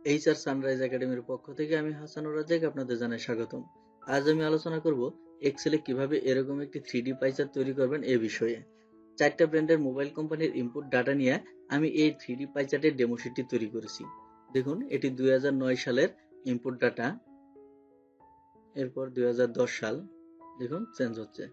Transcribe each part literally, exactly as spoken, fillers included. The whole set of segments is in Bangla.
এইচআর সানরাইজ একাডেমির পক্ষ থেকে আমি হাসানুর রাজ্জাক আপনাদের জানাই স্বাগতম। আজ আমি আলোচনা করব এক্সেলে কিভাবে এরকম একটি থ্রি ডি পাই চার্ট তৈরি করবেন এ বিষয়ে। চারটা ব্র্যান্ডের মোবাইল কোম্পানির ইনপুট ডাটা নিয়ে আমি এই থ্রি ডি পাই চার্টের ডেমো শিটটি তৈরি করেছি। দেখুন, এটি দুই হাজার নয় সালের ইনপুট ডাটা, এরপর দুই হাজার দশ সাল, দেখুন চেঞ্জ হচ্ছে।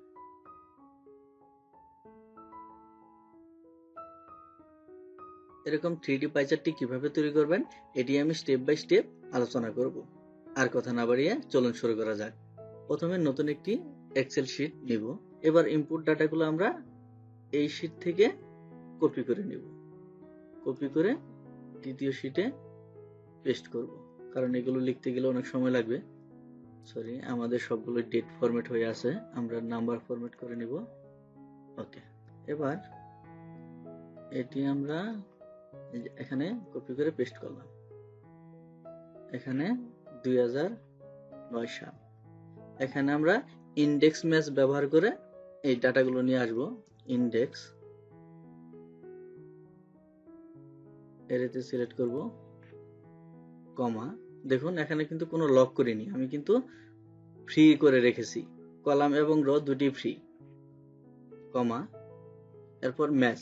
এরকম থ্রি ডি পাই চার্টটি কিভাবে তৈরি করবেন এটি আমি স্টেপ বাই স্টেপ আলোচনা করব। আর কথা না বাড়িয়ে চলুন শুরু করা যাক। প্রথমে নতুন একটি এক্সেল শিট নিব। এবার ইনপুট ডাটাগুলো আমরা এই শিট থেকে কপি করে নিব। কপি করে দ্বিতীয় শিটে পেস্ট করব, কারণ এগুলো লিখতে গেলে অনেক সময় লাগবে। সরি, আমাদের সবগুলো ডেট ফরম্যাট হয়ে আছে, আমরা নাম্বার ফরম্যাট করে নিব। ওকে, এবার এটি আমরা এখানে কপি করে পেস্ট করলাম। এখানে দুই হাজার নয় সাল, এখানে আমরা ইন্ডেক্স ম্যাচ ব্যবহার করে এই ডাটাগুলো নিয়ে আসব। ইন্ডেক্স এরিতে সিলেক্ট করব, কমা, দেখুন এখানে কিন্তু কোনো লক করিনি, আমি কিন্তু ফ্রি করে রেখেছি, কলাম এবং র দুটি ফ্রি, কমা, এরপর ম্যাচ,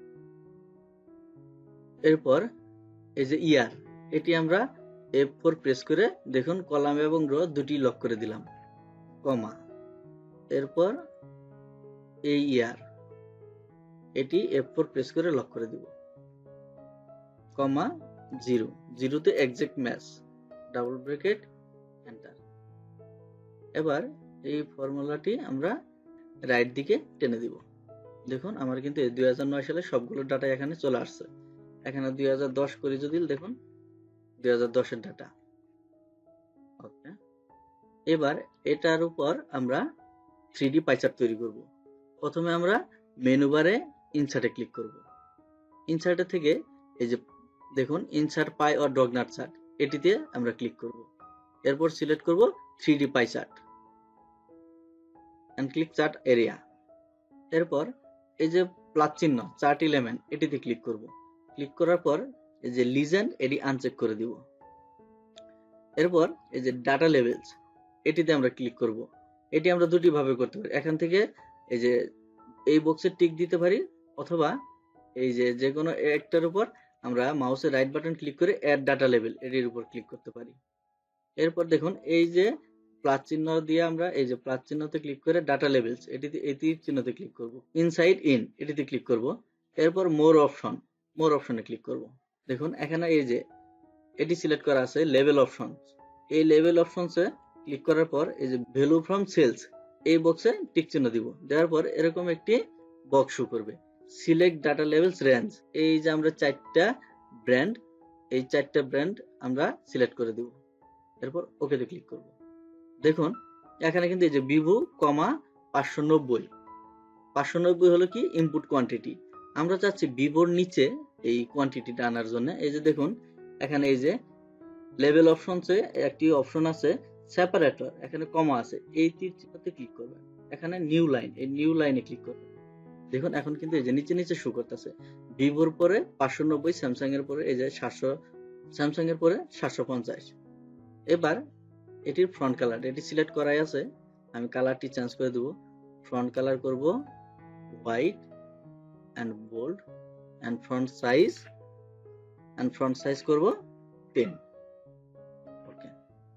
এরপর এই যে ইয়ার, এটি আমরা এফ ফোর প্রেস করে দেখুন কলাম এবং র দুটি লক করে দিলাম, কমা, এরপর এই ইয়ার, এটি এফ ফোর প্রেস করে লক করে দিব, কমা, জিরো, জিরোতে exact match, double bracket, enter. এবার এই ফর্মুলাটি আমরা রাইট দিকে টেনে দিব। দেখুন আমার কিন্তু দুই হাজার নয় সালে সবগুলো ডাটা এখানে চলে আসছে। এখানে দুই হাজার দশ করে যদি দেখুন দুই হাজার দশ এর ডাটা। ওকে, এবার এটার উপর আমরা থ্রি ডি পাই চার্ট তৈরি করব। প্রথমে আমরা মেনু বারে ইনসার্টে ক্লিক করব। ইনসার্টে থেকে এই যে দেখুন insert pie or doughnut chart, এটিতে আমরা ক্লিক করব। এরপর সিলেক্ট করব three D pie chart and click chart area. এরপর এই যে প্লাস চিহ্ন চার্ট এলিমেন্ট, এটিতে ক্লিক করব। ক্লিক করার পর এই যে লিজেন্ড, এটি আনচেক করে দিব। এরপর এই যে ডাটা লেভেলস, এটিতে আমরা ক্লিক করব। এটি আমরা দুটি ভাবে করতে পারি, এখান থেকে এই যে এই বক্সে টিক দিতে পারি, অথবা এই যে যে কোনো একটার উপর আমরা মাউসের রাইট বাটন ক্লিক করে অ্যাড ডাটা লেভেল, এটির উপর ক্লিক করতে পারি। এরপর দেখুন এই যে প্লাস চিহ্ন দিয়ে আমরা এই যে প্লাস চিহ্নতে ক্লিক করে ডাটা লেভেলস, এটিতে এটি চিহ্নতে ক্লিক করব। ইনসাইড ইন, এটিতে ক্লিক করব। এরপর মোর অপশন, মোর অপশনে ক্লিক করব। দেখুন এখানে এই যে এটি সিলেক্ট করা আছে লেভেল অপশন, এই লেভেল অপশনসে ক্লিক করার পর এই যে ভ্যালু ফ্রম সেলস, এই বক্সে টিক চিহ্ন দিব। দেওয়ার পর এরকম একটি বক্স শো করবে, সিলেক্ট ডাটা লেভেলস রেঞ্জ। এই যে আমরা চারটা ব্র্যান্ড, এই চারটা ব্র্যান্ড আমরা সিলেক্ট করে দিব। এরপর ওকেতে ক্লিক করব। দেখুন এখানে কিন্তু এই যে ভিভো কমা পাঁচশো নব্বই, পাঁচশো নব্বই হলো কি ইনপুট কোয়ান্টিটি। আমরা চাচ্ছি ভিভোর নিচে এই কোয়ান্টিটিটা আনার জন্য। এই যে দেখুন এখানে এই যে লেভেল অপশনসে একটি অপশন আছে সেপারেটর, এখানে কমা আছে, এই তীর চিহ্নতে ক্লিক করবেন। এখানে নিউ লাইন, এই নিউ লাইনে ক্লিক করবেন। দেখুন এখন কিন্তু এই যে নিচে নিচে শো করতেছে ভিভোর পরে পাঁচশো নব্বই, স্যামসাং এর পরে এই যে সাতশো, স্যামসাং এর পরে সাতশো পঞ্চাশ। এবার এটির ফ্রন্ট কালার, এটি সিলেক্ট করাই আছে, আমি কালারটি চেঞ্জ করে দেব। ফ্রন্ট কালার করব white and bold, and font size, and font size করব টেন। ওকে,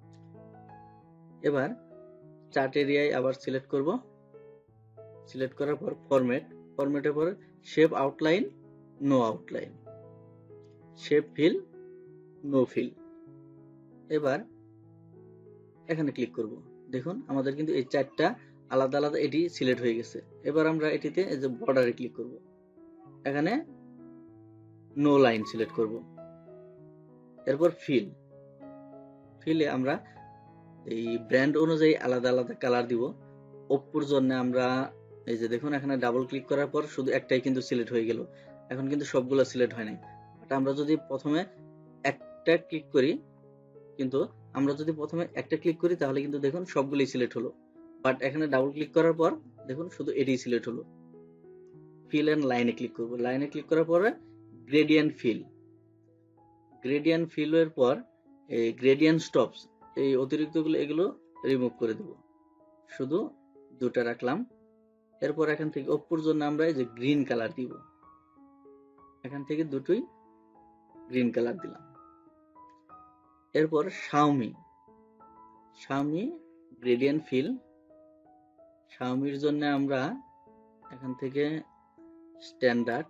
এবার চার্ট এরিয়ায় আবার সিলেক্ট করব। সিলেক্ট করার পর ফরম্যাট, ফরম্যাটের পর shape outline, no outline, shape fill, no fill. এবার এখানে ক্লিক করব। দেখুন আমাদের কিন্তু এই চারটা আলাদা আলাদা এটি সিলেক্ট হয়ে গেছে। এবার আমরা এটিতে এই যে বর্ডারে ক্লিক করব। এখানে নো লাইন সিলেক্ট করব। এরপর ফিল, ফিলে আমরা এই ব্র্যান্ড অনুযায়ী আলাদা আলাদা কালার দিব। ওপ্পোর জন্য আমরা এই যে দেখুন এখানে ডাবল ক্লিক করার পর শুধু একটাই কিন্তু সিলেক্ট হয়ে গেল, এখন কিন্তু সবগুলো সিলেক্ট হয় নাই। বাট আমরা যদি প্রথমে একটা ক্লিক করি, কিন্তু আমরা যদি প্রথমে একটা ক্লিক করি তাহলে কিন্তু দেখুন সবগুলোই সিলেক্ট হলো। বাট এখানে ডাবল ক্লিক করার পর দেখুন শুধু এটাই সিলেক্ট হলো। ফিল এন্ড লাইনে ক্লিক করব। লাইনে ক্লিক করার পরে গ্রেডিয়েন্ট ফিল, গ্রেডিয়েন্ট ফিল এর পর এই গ্রেডিয়েন্ট স্টপস এই অতিরিক্তগুলো এগুলো রিমুভ করে দেব, শুধু দুটা রাখলাম। এরপর এখান থেকে অপুর জন্য আমরা এই যে গ্রিন কালার দিব, এখান থেকে দুটোই গ্রিন কালার দিলাম। এরপর শাওমি শাওমি গ্রেডিয়েন্ট ফিল, শাওমির জন্য আমরা এখান থেকে স্ট্যান্ডার্ড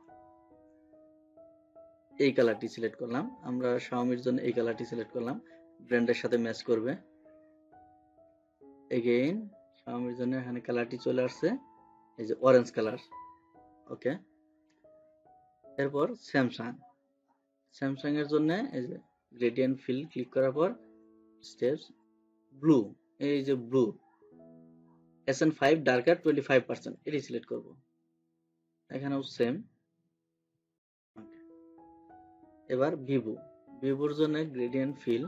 এই কালারটি সিলেক্ট করলাম। আমরা শাওমির জন্য এই কালারটি সিলেক্ট করলাম, ব্র্যান্ডের সাথে ম্যাচ করবে। এগেইন শাওমির জন্য এখানে কালারটি চলে আসছে এই যে অরেঞ্জ কালার। ওকে, এরপর স্যামসাং স্যামসাং এর জন্য এই যে গ্রেডিয়েন্ট ফিল ক্লিক করার পর স্টেপস ব্লু, এই যে blue accent five darker twenty five percent এটি সিলেক্ট করব। এখানেও সেম। এবার ভিভো ভিভোর জন্য গ্রেডিয়েন্ট ফিল,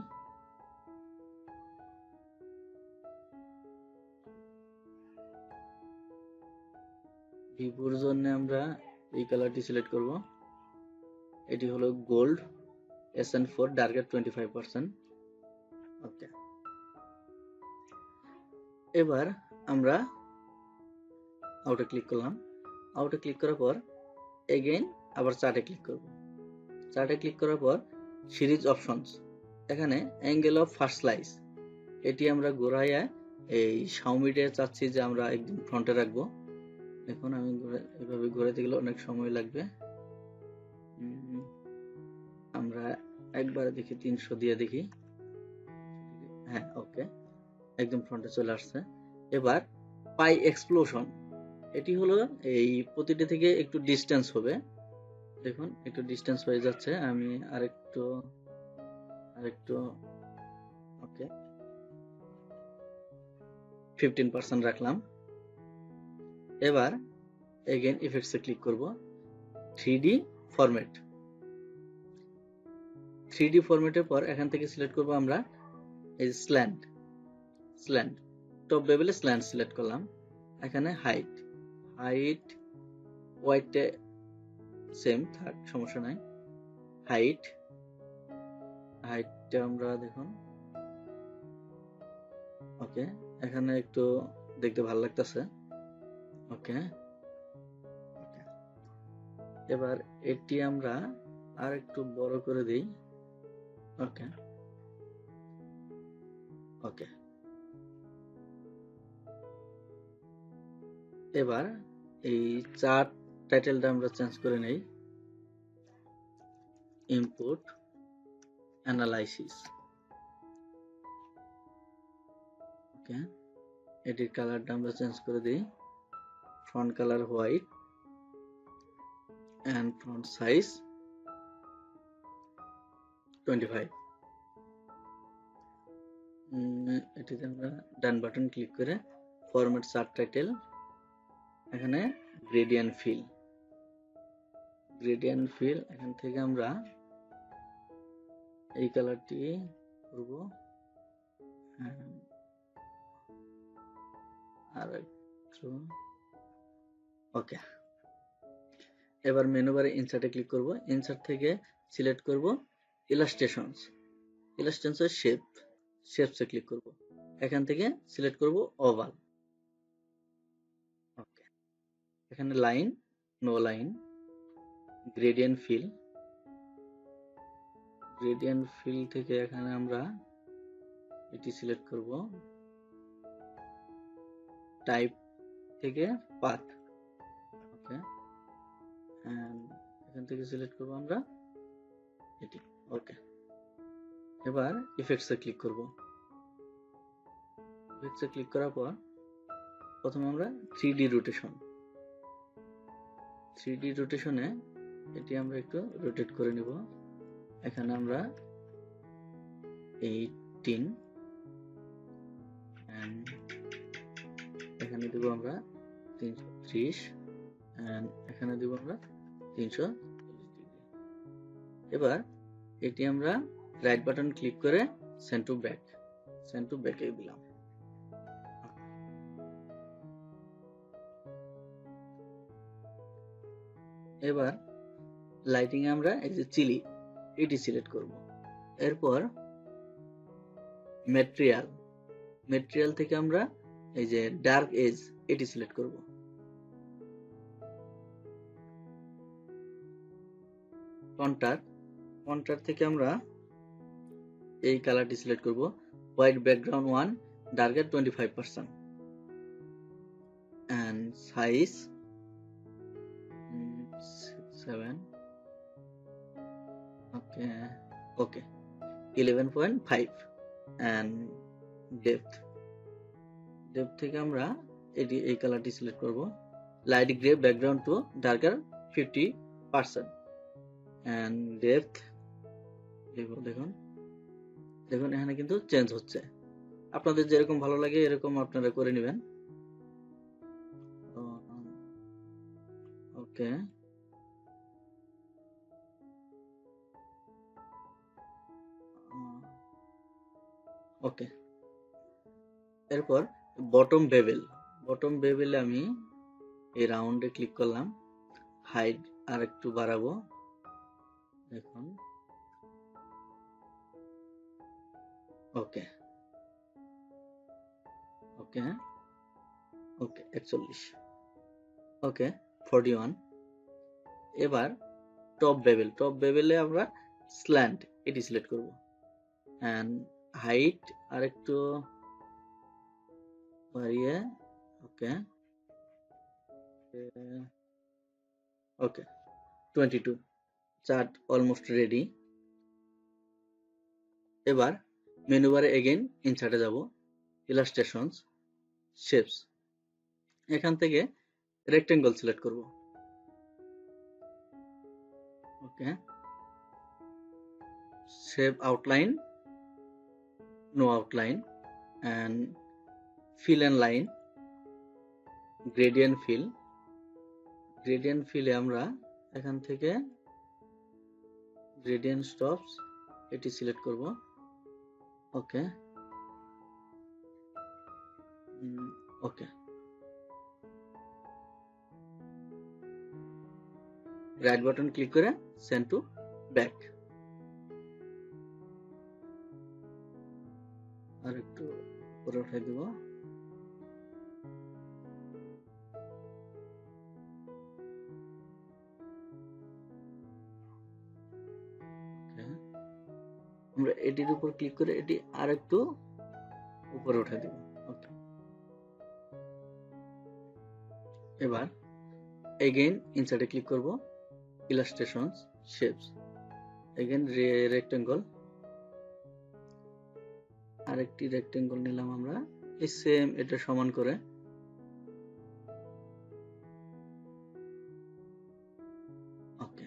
ভিভোর জন্য আমরা এই কালারটি সিলেক্ট করব, এটি হলো gold accent four darker twenty five percent. Okay, এবার আমরা আউটে ক্লিক করলাম। আউটে ক্লিক করার পর এগেইন আবার চার্টে ক্লিক করব। চার্টে ক্লিক করার পর সিরিজ অপশনস, এখানে অ্যাঙ্গেল অফ ফার্স্ট স্লাইস এটি আমরা ঘোরাইয়া এই শাওমিতে চাচ্ছি যে আমরা একদম ফ্রন্টে রাখবো। এখন আমি এভাবে ঘোরাতে গেলে অনেক সময় লাগবে, আমরা একবারে দেখি তিনশো দিয়ে দেখি। হ্যাঁ, ওকে, একদম ফ্রন্টে চলে আসছে। এবার পাই এক্সপ্লোশন, এটি হলো এই প্রতিটি থেকে একটু ডিস্টেন্স হবে, দেখুন একটু ডিস্টেন্স হয়ে যাচ্ছে। আমি আরেকটু আরেকটু ওকে ফিফটিন পার্সেন্ট রাখলাম। এবার এগেইন ইফেক্টসে ক্লিক করব, three D format. Three D ফরম্যাটের পর এখান থেকে সিলেক্ট করব আমরা এই স্ল্যান্ট স্ল্যান্ট টপ লেভেলে স্ল্যান্ট সিলেক্ট করলাম। এখানে হাইট হাইট ওয়াইটে সেম থাক, সমস্যা নাই। হাইট হাইটটা আমরা দেখুন ওকে, এখানে একটু দেখতে ভালো লাগতেছে। ওকে, এবার এটি আমরা আর একটু বড় করে দিই। ওকে ওকে এবার এই চার্ট টাইটেলটা আমরা চেঞ্জ করে নেই, ইনপুট অ্যানালাইসিস। ওকে, এটির কালারটা আমরা চেঞ্জ করে দিই, font colour white and font size twenty five. এটিতে আমরা ডান বাটন ক্লিক করে ফরম্যাট চার্ট টাইটেল, এখানে গ্রেডিয়েন্ট ফিল গ্রেডিয়েন্ট ফিল এখান থেকে আমরা এই কালারটি করব, আর একটু ওকে। এবার মেনু বারে ইনসার্টে ক্লিক করব, ইনসার্ট থেকে সিলেক্ট করব ইলাস্ট্রেশনস, ইলাস্ট্রেশনস শেপ শেপসে ক্লিক করব, এখান থেকে সিলেক্ট করব ওভাল। ওকে, এখানে line no line, gradient fill gradient fill থেকে এখানে আমরা এটি সিলেক্ট করব, টাইপ থেকে পাথ। ওকে, এখান থেকে সিলেক্ট করব আমরা এটি। ওকে, এবার ইফেক্টসে ক্লিক করব, ইফেক্টসে ক্লিক করার পর প্রথমে আমরা three D rotation three D রোটেশনে এটি আমরা একটু রোটেট করে নিব। এখানে আমরা এইটিন, এখানে দেব আমরা তিনশো ত্রিশ, এখানে দেব আমরা তিনশো। এবার এটি আমরা রাইট বাটন ক্লিক করে send to back send to ব্যাকে দিলাম। এবার লাইটিং এ আমরা এই যে চিলি এটি সিলেক্ট করব। এরপর ম্যাটেরিয়াল ম্যাটেরিয়াল থেকে আমরা এই যে ডার্ক এজ এটি সিলেক্ট করব। কন্ট্রার কন্ট্রার থেকে আমরা এই কালারটি সিলেক্ট করব, হোয়াইট ব্যাকগ্রাউন্ড ওয়ান, ডার্কের twenty five percent, and size mm, seven, okay okay eleven point five, and depth depth থেকে আমরা এটি এই কালারটি সিলেক্ট করব, light grey background two darker fifty percent, and depth দেখুন দেখুন দেখুন এখানে কিন্তু চেঞ্জ হচ্ছে। আপনাদের যেরকম ভালো লাগে এরকম আপনারা করে নেবেন। ওকে ওকে এরপর বটম বেভেল বটম বেভেলে আমি এই রাউন্ডে ক্লিক করলাম, হাইট আর একটু বাড়াবো, দেখুন ওকে ওকে ওকে একচল্লিশ, ওকে ফর্টি ওয়ান। এবার টপ বেভেল টপ বেভেলে আমরা স্ল্যান্ট এটি সিলেক্ট করব, এন্ড হাইট আর একটু বাড়িয়ে okay okay twenty two. Chart almost ready. এবার মেনু বারে এগেইন ইনসার্টে যাব, ইলাস্ট্রেশনস, শেপস, এখান থেকে রেক্টেঙ্গল সিলেক্ট করব, okay shape outline, no outline, and fill and line, gradient fill gradient ফিলে আমরা এখান থেকে গ্রেডিয়েন্ট স্টপস এটি সিলেক্ট করব, okay okay right button click করে সেন্ড টু ব্যাক, আর একটু উপরে উঠাই দেব, আমরা এটির উপর ক্লিক করে এটি আর একটু উপরে উঠে দেব, ওকে। এবার এগেইন ইনসার্টে ক্লিক করব, ইলাস্ট্রেশনস, শেপস, এগেইন রেক্টেঙ্গল, আরেকটি রেক্টেঙ্গল নিলাম আমরা, এই সেম এটা সমান করে, okay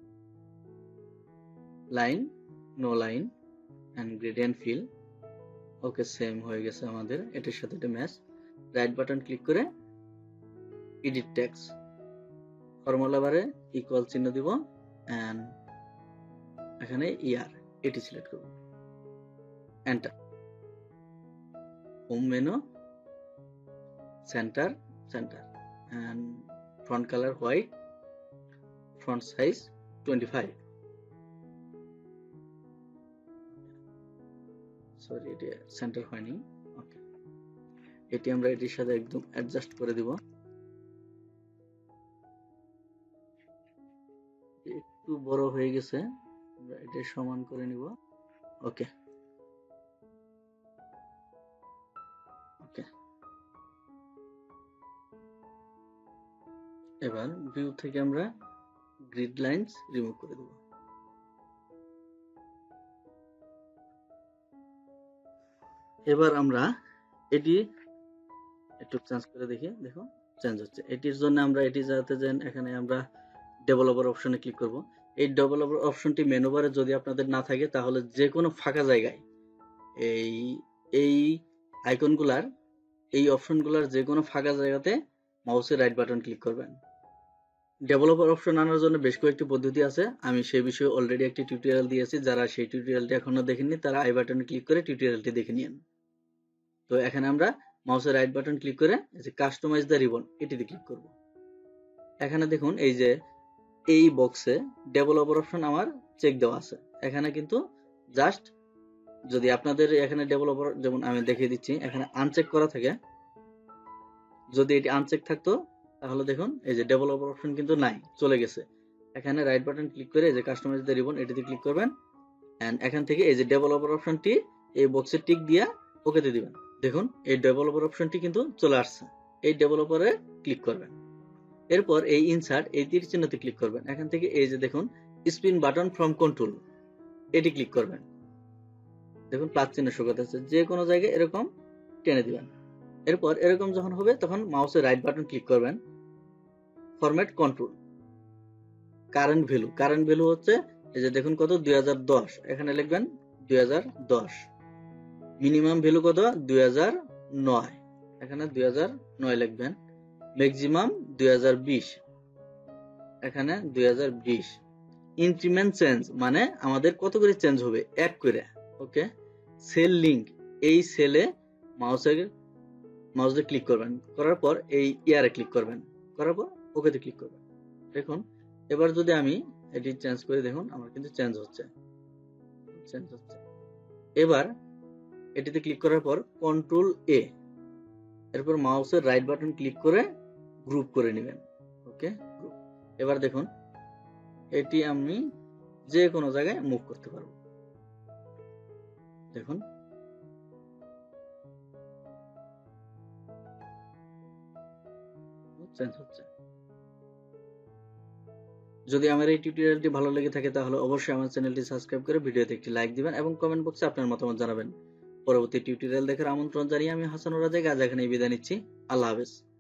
line, no line, and gradient fill, okay same হয়ে গেছে আমাদের, এটার সাথে এটা ম্যাচ। রাইট বাটন ক্লিক করে এডিট টেক্সট, ফর্মুলা বারে ইকুয়াল চিহ্ন দিব, এন্ড এখানে ইয়ার এটি সিলেক্ট করব, enter. Home menu, center center, and font colour white, font size twenty five, sorry এটি সেন্টার হয়নি, ওকে এটি আমরা এটির সাথে একদম অ্যাডজাস্ট করে দিব, একটু বড় হয়ে গেছে, আমরা এটা সমান করে নিব, ওকে ওকে এবার ভিউ থেকে আমরা গ্রিড লাইনস রিমুভ করে দেব, এবার আমরা এটি একটু চেঞ্জ করে দেখি, দেখো চেঞ্জ হচ্ছে। এটির জন্য আমরা এটি যাতে যেন এখানে আমরা ডেভেলপার অপশনে ক্লিক করব, এই ডেভেলপার অপশনটি মেনু বারে যদি আপনাদের না থাকে তাহলে যে কোনো ফাঁকা জায়গায় এই এই আইকনগুলার এই অপশনগুলার যে কোনো ফাঁকা জায়গাতে মাউসের রাইট বাটন ক্লিক করবেন। ডেভেলপার অপশন আনার জন্য বেশ কয়েকটি পদ্ধতি আছে, আমি সেই বিষয়ে অলরেডি একটি টিউটোরিয়াল দিয়েছি, যারা সেই টিউটোরিয়ালটি এখনো দেখেননি তারা আই বাটনে ক্লিক করে টিউটোরিয়ালটি দেখে নিন। তো এখানে আমরা মাউসের রাইট বাটন ক্লিক করে এই যে কাস্টমাইজ দ্য রিবন এটিতে ক্লিক করব। এখানে দেখুন এই যে এই বক্সে ডেভেলপার অপশন আমার চেক দেওয়া আছে, এখানে কিন্তু জাস্ট যদি আপনাদের এখানে ডেভেলপার যেমন আমি দেখিয়ে দিচ্ছি এখানে আনচেক করা থাকে, যদি এটি আনচেক থাকতো তাহলে দেখুন এই যে ডেভেলপার অপশন কিন্তু নাই, চলে গেছে। এখানে রাইট বাটন ক্লিক করে এই যে কাস্টমাইজ দ্য রিবন এটিতে ক্লিক করবেন এন্ড এখান থেকে এই যে ডেভেলপার অপশনটি এই বক্সে টিক দিয়া ওকেতে দিবেন। দেখুন এই ডেভেলপার অপশনটি কিন্তু চলে আসছে, এই ডেভেলপারে ক্লিক করবেন। এরপর এই ইনসার্ট এই তীর চিহ্নতে ক্লিক করবেন, এখান থেকে এই যে দেখুন স্পিন বাটন ফ্রম কন্ট্রোল এটি ক্লিক করবেন। দেখুন প্লাস চিহ্ন শো করতেছে, যে কোনো জায়গায় এরকম টেনে দিবেন। এরপর এরকম যখন হবে তখন মাউসের রাইট বাটন ক্লিক করবেন, format control current value, current value হচ্ছে এই যে দেখুন কত দুই হাজার দশ, এখানে লিখবেন দুই হাজার দশ। মিনিমাম ভ্যালু কত দুই হাজার নয়, এখানে দুই হাজার নয় লিখবেন। ম্যাক্সিমাম দুই হাজার বিশ, এখানে দুই হাজার বিশ। ইনক্রিমেন্ট চেঞ্জ মানে আমাদের কত করে চেঞ্জ হবে, এক করে। ওকে, সেল লিংক, এই সেলে মাউসের মাউসে ক্লিক করবেন, করার পর এই ইয়ারে ক্লিক করবেন, করার পর ওকেতে ক্লিক করবেন। দেখুন এবার যদি আমি এটি চেঞ্জ করে দেখুন আমার কিন্তু চেঞ্জ হচ্ছে, চেঞ্জ হচ্ছে। এবার এটিতে ক্লিক করার পর কন্ট্রোল এ, এরপর মাউসের রাইট বাটন ক্লিক করে গ্রুপ করে নেবেন। Okay, group. এবার দেখুন এটি আমি যে কোনো জায়গায় মুভ করতে পারবো। দেখুন চেঞ্জ হচ্ছে। যদি আমার এই টিউটোরিয়ালটি ভালো লেগে থাকে তাহলে অবশ্যই আমার চ্যানেলটি সাবস্ক্রাইব করে ভিডিওতে একটি লাইক দিবেন এবং কমেন্ট বক্সে আপনার মতামত জানাবেন। পরবর্তী টিউটোরিয়াল দেখার আমন্ত্রণ জানিয়ে আমি হাসানুর রাজা আজ এখানেই বিদায় নিচ্ছি। আল্লাহ হাফেজ।